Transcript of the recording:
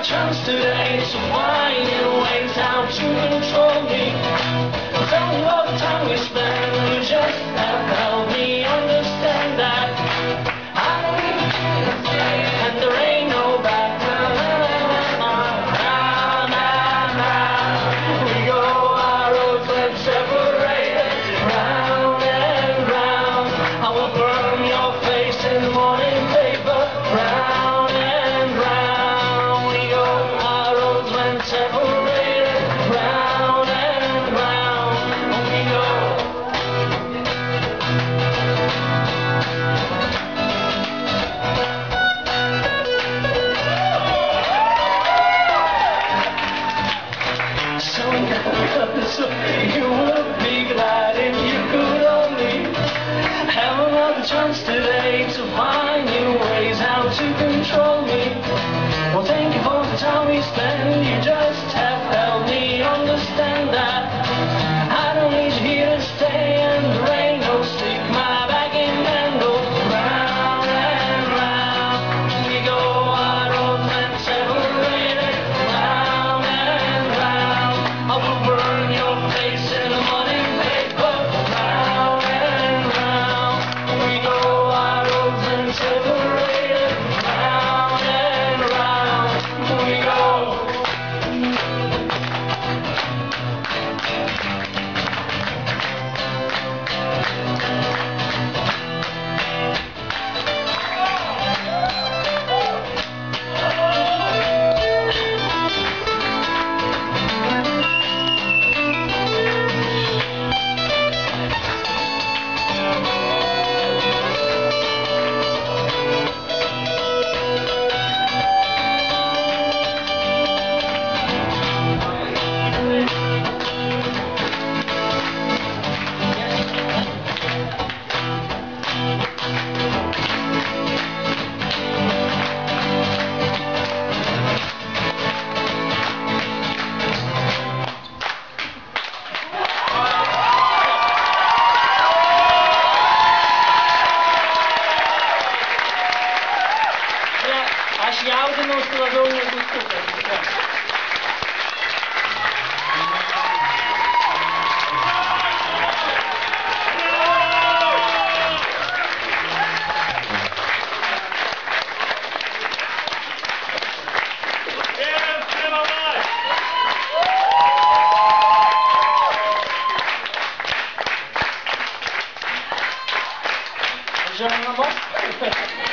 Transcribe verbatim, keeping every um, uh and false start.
chance today to find new ways how to control me. Tell me all the time we spend, you just have helped me understand that I don't need to stay, and there ain't no back. We go our roads went separated, round and round. I will burn your face in the morning paper, round and round. We go our roads went separated, round and round. We go. So you would be glad if you could only have another chance today to find new ways how to control me. Well, thank you for the time we spend. You just have helped me understand that I don't need you here to stay, and there ain't no stick my back in handle. Round and round we go, our roads went separated, round and round. I will burn your face in the morning paper, round and round. We go, our roads went separated, round and round. We go. Aș iau de nostru la domnul Gustucă. Jean Lamont.